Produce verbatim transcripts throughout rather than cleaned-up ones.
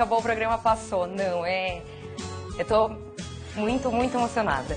acabou o programa, passou. Não, é... Eu tô muito, muito emocionada.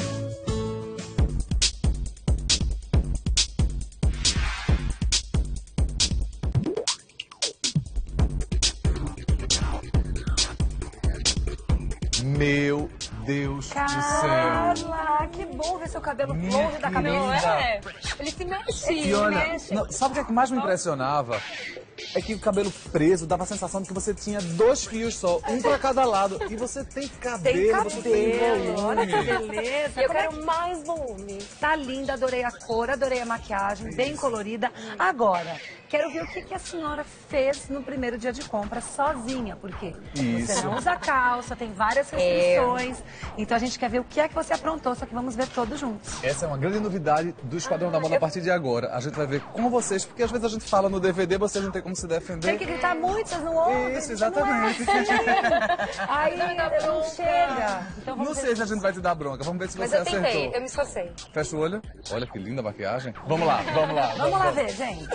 Meu Deus do céu. Carla, que bom ver seu cabelo longe da cabeça. Não é? Ele se mexe, E olha, mexe. não, sabe o que, é que mais me impressionava? É que o cabelo preso dava a sensação de que você tinha dois fios só, um pra cada lado. E você tem cabelo, Tem cabelo, você tem volume. olha que beleza. Eu Como é quero mais volume. Tá linda, adorei a cor, adorei a maquiagem, bem colorida. Agora, quero ver o que, que a senhora fez no primeiro dia de compra sozinha, porque Isso. você não usa calça, tem várias restrições. Então a gente quer ver o que é que você aprontou, só que vamos ver todos juntos. Essa é uma grande novidade do Esquadrão da Moda a partir de agora. A gente vai ver com vocês, porque às vezes a gente fala no D V D, vocês não tem como se defender. Tem que gritar muito, vocês não ouvem. Isso, exatamente. Não é assim. Aí não chega. Então Não vamos sei se a gente vai te dar bronca, vamos ver se Mas você eu tentei, acertou. eu me esforcei. Fecha o olho. Olha que linda a maquiagem. Vamos lá, vamos lá. Vamos lá ver, gente.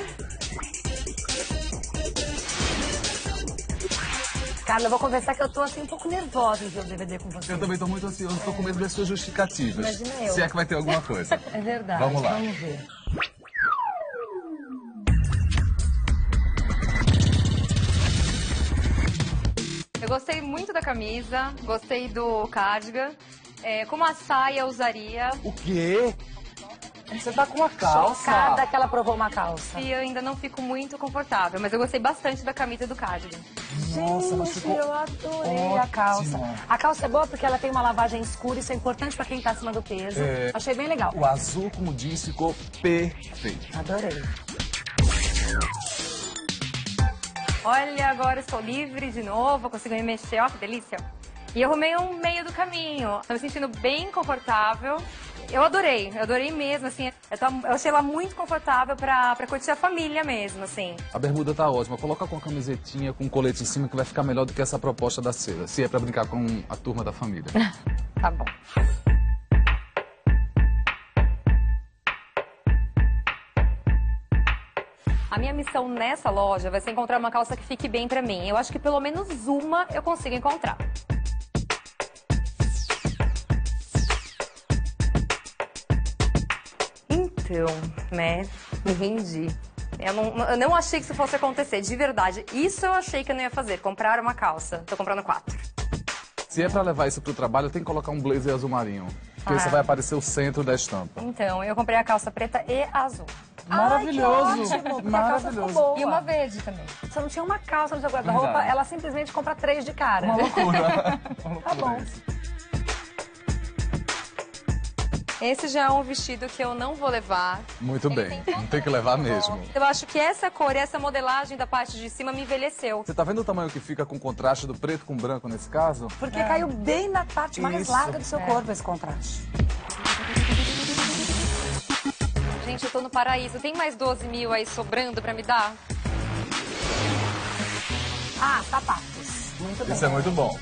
Carla, eu vou confessar que eu tô assim um pouco nervosa em ver o D V D com você. Eu também tô muito ansioso, tô com medo das suas justificativas. Imagina eu. Se é que vai ter alguma coisa. É verdade. Vamos lá. Vamos ver. Eu gostei muito da camisa, gostei do cardigan. É, como a saia eu usaria. O quê? Você tá com uma calça. Chocada que ela provou uma calça. E eu ainda não fico muito confortável, mas eu gostei bastante da camisa e do cardigan. Nossa, mas Gente, ficou eu adorei ótimo. a calça. A calça é boa porque ela tem uma lavagem escura, isso é importante pra quem tá acima do peso. É. Achei bem legal. O azul, como disse, ficou perfeito. Adorei. Olha, agora estou livre de novo, consigo me mexer, ó que delícia. E eu arrumei um meio do caminho, tô me sentindo bem confortável. Eu adorei, eu adorei mesmo, assim, eu, tô, eu achei ela muito confortável pra, pra curtir a família mesmo, assim. A bermuda tá ótima. Coloca com a camisetinha, com um colete em cima, que vai ficar melhor do que essa proposta da seda. Se é pra brincar com a turma da família. Tá bom. A minha missão nessa loja vai ser encontrar uma calça que fique bem pra mim. Eu acho que pelo menos uma eu consigo encontrar. Então, né, me rendi. Eu não, eu não achei que isso fosse acontecer, de verdade. Isso eu achei que eu não ia fazer, comprar uma calça. Tô comprando quatro. Se é pra levar isso pro trabalho, tem que colocar um blazer azul marinho. Porque Ah. você vai aparecer o centro da estampa. Então, eu comprei a calça preta e azul. Maravilhoso! Ai, que ótimo, porque a calça Maravilhoso! ficou boa. E uma verde também. Você não tinha uma calça no seu guarda-roupa, Verdade. ela simplesmente compra três de cara. Uma loucura. Uma loucura Tá bom. isso. Esse já é um vestido que eu não vou levar. Muito bem, não tem que levar mesmo. Eu acho que essa cor e essa modelagem da parte de cima me envelheceu. Você tá vendo o tamanho que fica com o contraste do preto com branco nesse caso? Porque caiu bem na parte mais Isso. larga do seu corpo esse contraste. Gente, eu tô no paraíso. Tem mais doze mil aí sobrando pra me dar? Ah, sapatos. Muito bem. Isso é muito bom.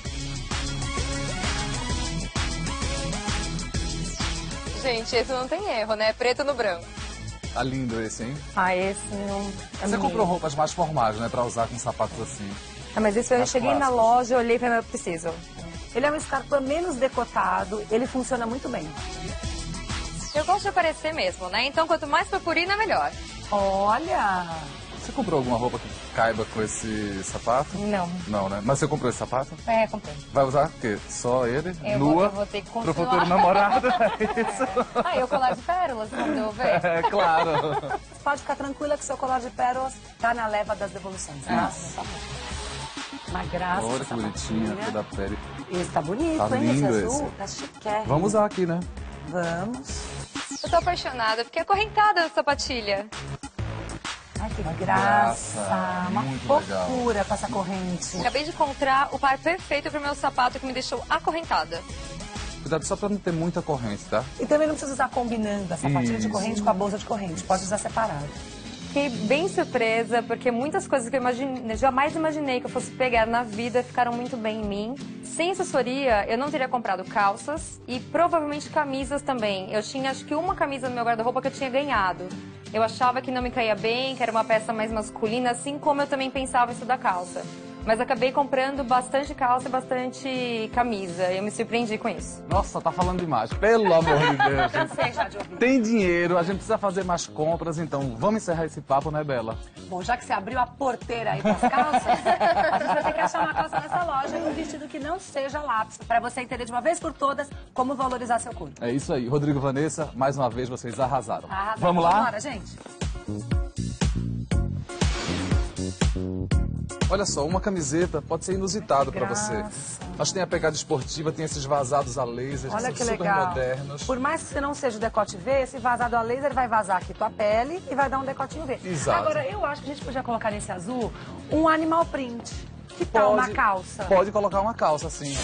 Gente, esse não tem erro, né? Preto no branco. Tá lindo esse, hein? Ah, esse não... Você comprou roupas mais formais, né? Pra usar com sapatos assim. Ah, mas esse eu Mais cheguei na clássicos. loja, olhei pra mim, eu preciso. Ele é um escarpão menos decotado, ele funciona muito bem. Eu gosto de aparecer mesmo, né? Então, quanto mais purpurina, melhor. Olha! Você comprou alguma roupa que caiba com esse sapato? Não. Não, né? Mas você comprou esse sapato? É, comprei. Vai usar o quê? Só ele? Eu vou- nua? eu vou ter que Pro continuar. futuro namorado? É isso? Ah, e o colar de pérolas, mandou ver? É, claro. Você pode ficar tranquila que seu colar de pérolas tá na leva das devoluções. Nossa, uma graça. Olha essa que bonitinha, sapatilha. toda a pele. Esse tá bonito, Tá hein? lindo esse azul. esse. Tá chiquérrimo. Vamos usar aqui, né? Vamos. Eu tô apaixonada, fiquei acorrentada da sapatilha. Ai, que graça. graça. Uma Muito fofura com essa corrente. Acabei de encontrar o par perfeito pro meu sapato que me deixou acorrentada. Cuidado só pra não ter muita corrente, tá? E também não precisa usar combinando a sapatilha de Isso. corrente com a bolsa de corrente. Pode usar separado. Fiquei bem surpresa, porque muitas coisas que eu imagine- jamais imaginei que eu fosse pegar na vida ficaram muito bem em mim. Sem assessoria, eu não teria comprado calças e provavelmente camisas também. Eu tinha, acho que uma camisa no meu guarda-roupa que eu tinha ganhado. Eu achava que não me caía bem, que era uma peça mais masculina, assim como eu também pensava isso da calça. Mas acabei comprando bastante calça e bastante camisa. Eu me surpreendi com isso. Nossa, tá falando demais. Pelo amor de Deus, gente. Sei já de ouvir. Tem dinheiro, a gente precisa fazer mais compras, então vamos encerrar esse papo, né, Bela? Bom, já que você abriu a porteira aí pras calças, a gente vai ter que achar uma calça nessa loja e um vestido que não seja lápis, pra você entender de uma vez por todas como valorizar seu corpo. É isso aí. Rodrigo, Vanessa, mais uma vez vocês arrasaram. Arrasaram. Vamos lá? Vamos lá, gente. Olha só, uma camiseta pode ser inusitado pra você. Graça. Mas tem a pegada esportiva, tem esses vazados a laser, Olha que que são super legal. modernos. Por mais que você não seja o decote V, esse vazado a laser vai vazar aqui tua pele e vai dar um decotinho V. Exato. Agora, eu acho que a gente podia colocar nesse azul um animal print. Que tal uma calça? Pode colocar uma calça, sim.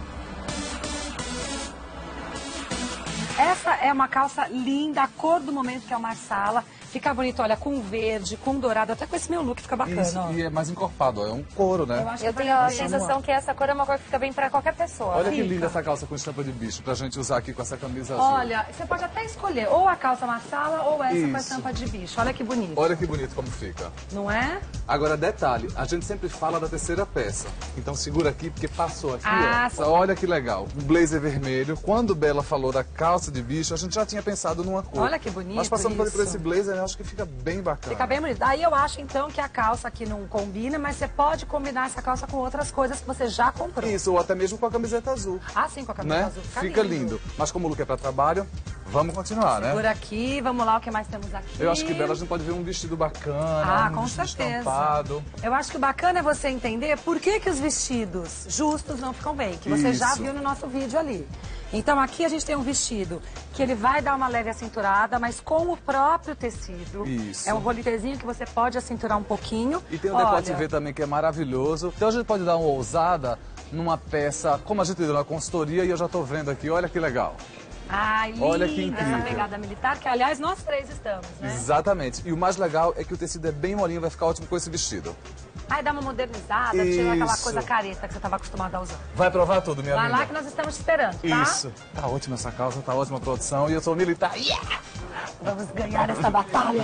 Essa é uma calça linda, a cor do momento, que é o marsala. Fica bonito, olha, com verde, com dourado, até com esse meu look fica bacana. Isso, Ó. e é mais encorpado, ó, é um couro, né? Eu acho Eu que tenho a vai sensação que essa cor é uma cor que fica bem pra qualquer pessoa. Olha que Fica. linda essa calça com estampa de bicho, pra gente usar aqui com essa camisa azul. Olha, você pode até escolher ou a calça marsala ou essa com a Isso. estampa de bicho. Olha que bonito. Olha que bonito como fica. Não é? Agora, detalhe, a gente sempre fala da terceira peça. Então segura aqui, porque passou aqui, Ah, ó. sim. Olha que legal. Um blazer vermelho. Quando Bela falou da calça de bicho, a gente já tinha pensado numa cor. Olha que bonito Mas passando por isso. esse blazer, eu acho que fica bem bacana. Fica bem bonito. Aí eu acho, então, que a calça aqui não combina, mas você pode combinar essa calça com outras coisas que você já comprou. Isso, ou até mesmo com a camiseta azul. Ah, sim, com a camisa Né? azul. Fica, Fica lindo. lindo. Mas como o look é pra trabalho, vamos continuar, Por né? aqui, vamos lá, o que mais temos aqui? Eu acho que Bela, a gente pode ver um vestido bacana, Ah, um com vestido certeza. estampado. Eu acho que o bacana é você entender por que, que os vestidos justos não ficam bem, que você já Isso. viu no nosso vídeo ali. Então aqui a gente tem um vestido que ele vai dar uma leve acinturada, mas com o próprio tecido. Isso. É um roletezinho que você pode acinturar um pouquinho. E tem um Olha, decote V também que é maravilhoso. Então a gente pode dar uma ousada numa peça, como a gente deu na consultoria, e eu já tô vendo aqui, olha que legal. Ai, linda Olha que incrível. essa pegada militar, que aliás nós três estamos, né? Exatamente. E o mais legal é que o tecido é bem molinho, vai ficar ótimo com esse vestido. Ai, dá uma modernizada, tira aquela Isso. coisa careta que você estava acostumado a usar. Vai provar tudo, minha Vai amiga. lá que nós estamos te esperando, tá? Isso. Tá ótima essa calça, tá ótima a produção. E eu sou militar. Yeah! Vamos ganhar essa batalha.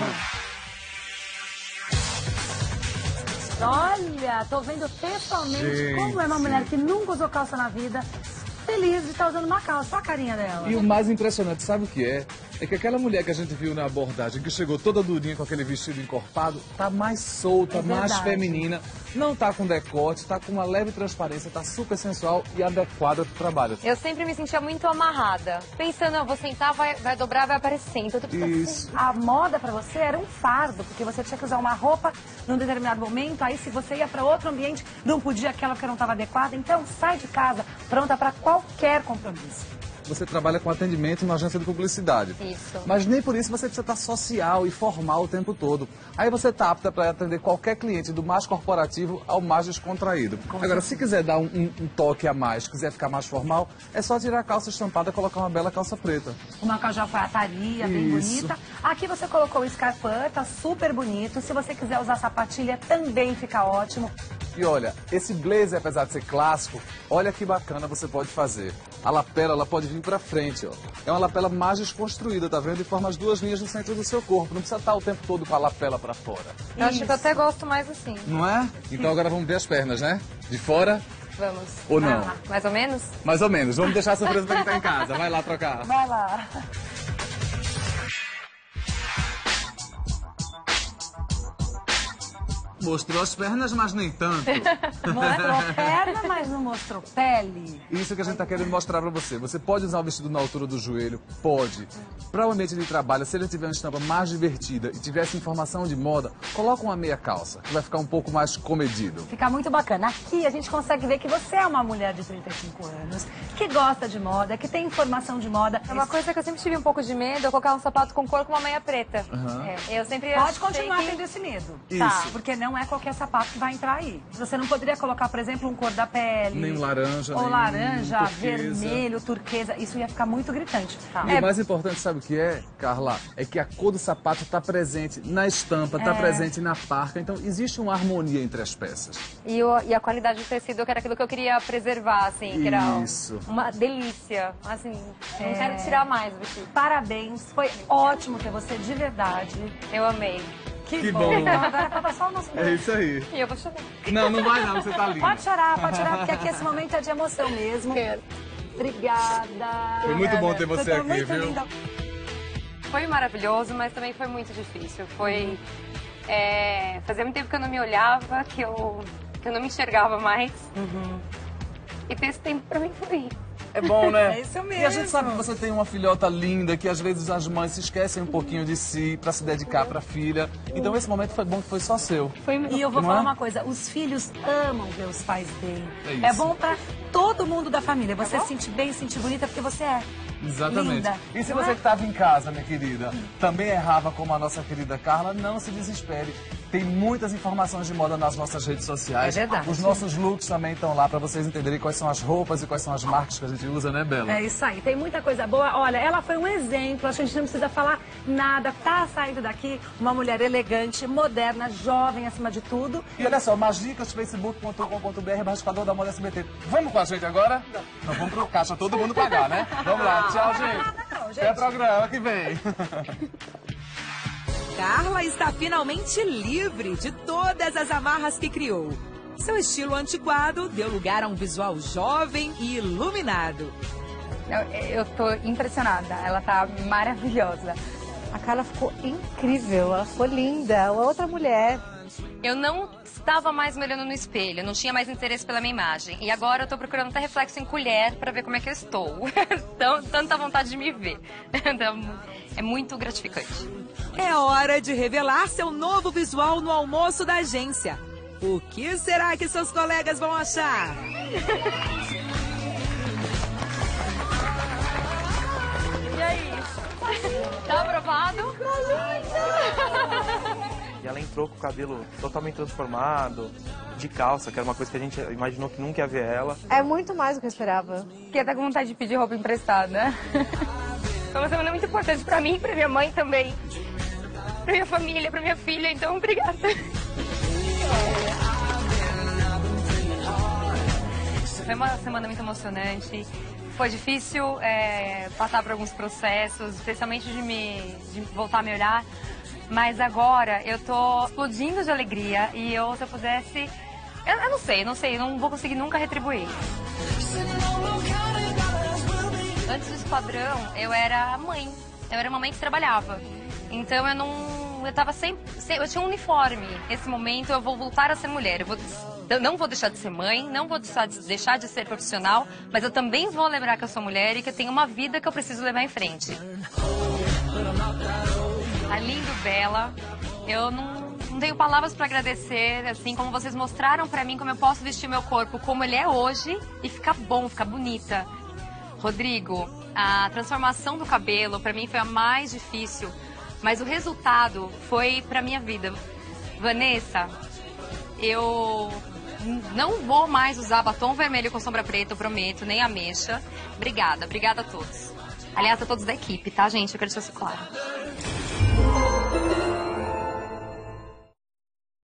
Olha, tô vendo pessoalmente Gente. como é uma mulher que nunca usou calça na vida, feliz de estar usando uma calça. Olha a carinha dela. E o mais impressionante, sabe o que é? É que aquela mulher que a gente viu na abordagem, que chegou toda durinha com aquele vestido encorpado, tá mais solta, É mais verdade. feminina, não tá com decote, tá com uma leve transparência, tá super sensual e adequada pro trabalho. Eu sempre me sentia muito amarrada. Pensando, eu vou sentar, vai, vai dobrar, vai aparecer. Então eu tô pensando Isso. A moda pra você era um fardo, porque você tinha que usar uma roupa num determinado momento, aí se você ia pra outro ambiente, não podia aquela porque não estava adequada. Então sai de casa pronta pra qualquer compromisso. Você trabalha com atendimento numa agência de publicidade. Isso. Mas nem por isso você precisa estar social e formal o tempo todo. Aí você está apta para atender qualquer cliente, do mais corporativo ao mais descontraído. Agora, se quiser dar um, um- um toque a mais, quiser ficar mais formal, é só tirar a calça estampada e colocar uma bela calça preta. Uma alfaiataria bem Isso. bonita. Aqui você colocou o escarpão, tá super bonito. Se você quiser usar sapatilha, também fica ótimo. E olha, esse blazer, apesar de ser clássico, olha que bacana você pode fazer. A lapela, ela pode vir pra frente, ó. É uma lapela mais desconstruída, tá vendo? E forma as duas linhas no centro do seu corpo. Não precisa estar o tempo todo com a lapela pra fora. Eu acho que eu Isso. até gosto mais assim. Não é? Então agora vamos ver as pernas, né? De fora Vamos. ou não? Ah, mais ou menos? Mais ou menos. Vamos deixar a surpresa pra quem tá em casa. Vai lá trocar. Vai lá. Mostrou as pernas, mas nem tanto. Mostrou perna, mas não mostrou pele. Isso que a gente tá querendo mostrar pra você. Você pode usar o vestido na altura do joelho? Pode. Para o ambiente de trabalho, se ele tiver uma estampa mais divertida e tivesse informação de moda, coloca uma meia calça, que vai ficar um pouco mais comedido. Fica muito bacana. Aqui a gente consegue ver que você é uma mulher de trinta e cinco anos, que gosta de moda, que tem informação de moda. É uma coisa que eu sempre tive um pouco de medo, eu colocar um sapato com couro com uma meia preta. É, eu sempre Pode achei continuar que... tendo esse medo. Isso. Tá, porque não é qualquer sapato que vai entrar aí. Você não poderia colocar, por exemplo, um cor da pele. Nem um laranja, Ou nem laranja, turquesa. vermelho, turquesa. Isso ia ficar muito gritante. Tá. E o mais importante, sabe o que é, Carla? É que a cor do sapato está presente na estampa, está É. presente na parca. Então, existe uma harmonia entre as peças. E, o- e a qualidade do tecido, que era aquilo que eu queria preservar, assim, que era Isso. uma delícia. Assim, não É. quero tirar mais o vestido. Parabéns, foi ótimo ter você de verdade. Eu amei. Que, Que bom. bom. Então agora é pra passar o nosso É isso aí. E eu vou chorar. Não, não vai não, você tá linda. Pode chorar, pode chorar, porque aqui esse momento é de emoção mesmo. Quero. Obrigada. Foi muito bom ter você tá aqui, muito viu? linda. Foi maravilhoso, mas também foi muito difícil. Foi... É, fazia muito tempo que eu não me olhava, que eu, que eu não me enxergava mais. Uhum. E ter esse tempo pra mim foi... É bom, né? É isso mesmo. E a gente sabe que você tem uma filhota linda, que às vezes as mães se esquecem um pouquinho de si pra se dedicar pra filha. Então esse momento foi bom que foi só seu. Foi E eu vou Não falar é? uma coisa, os filhos amam ver os pais bem. É isso. É bom pra todo mundo da família. Você se sentir bem, se sentir bonita, porque você é. Exatamente. Linda, E se não você é? que estava em casa, minha querida, também errava como a nossa querida Carla, não se desespere. Tem muitas informações de moda nas nossas redes sociais. É verdade. Os nossos looks também estão lá para vocês entenderem quais são as roupas e quais são as marcas que a gente usa, né, Bela? É isso aí, tem muita coisa boa. Olha, ela foi um exemplo, acho que a gente não precisa falar nada. Tá saindo daqui uma mulher elegante, moderna, jovem acima de tudo. E olha só, mais dicas, facebook ponto com ponto br, Raspador da Moda S B T. Vamos com a gente agora? Não, vamos pro caixa todo mundo pagar, né? Vamos lá, tchau, gente. Não, gente. Até o programa que vem. Carla está finalmente livre de todas as amarras que criou. Seu estilo antiquado deu lugar a um visual jovem e iluminado. Eu, eu tô impressionada, ela tá maravilhosa. A Carla ficou incrível, ela ficou linda, outra mulher. Eu não estava mais me olhando no espelho, não tinha mais interesse pela minha imagem. E agora eu tô procurando até reflexo em colher pra ver como é que eu estou. Tão, tanta vontade de me ver. Então, é muito gratificante. É hora de revelar seu novo visual no almoço da agência. O que será que seus colegas vão achar? E aí? Tá aprovado? E ela entrou com o cabelo totalmente transformado, de calça, que era uma coisa que a gente imaginou que nunca ia ver ela. É muito mais do que eu esperava. Fiquei até com vontade de pedir roupa emprestada. Foi uma semana muito importante pra mim e pra minha mãe também. Pra minha família, pra minha filha, então obrigada. Foi uma semana muito emocionante. Foi difícil é, passar por alguns processos, especialmente de, me, de voltar a me olhar. Mas agora eu tô explodindo de alegria e eu, se eu pudesse... Eu, eu não sei, não sei, não vou conseguir nunca retribuir. Antes do Esquadrão, eu era mãe. Eu era uma mãe que trabalhava. Então eu não... Eu tava sempre... Eu tinha um uniforme. Nesse momento eu vou voltar a ser mulher. Eu, vou, eu não vou deixar de ser mãe, não vou deixar de, deixar de ser profissional, mas eu também vou lembrar que eu sou mulher e que eu tenho uma vida que eu preciso levar em frente. A Lindo Bela, eu não, não tenho palavras para agradecer, assim, como vocês mostraram para mim como eu posso vestir meu corpo como ele é hoje e ficar bom, ficar bonita. Rodrigo, a transformação do cabelo para mim foi a mais difícil, mas o resultado foi para minha vida. Vanessa, eu não vou mais usar batom vermelho com sombra preta, eu prometo, nem ameixa. Obrigada, obrigada a todos. Aliás, a todos da equipe, tá, gente? Eu quero deixar isso claro.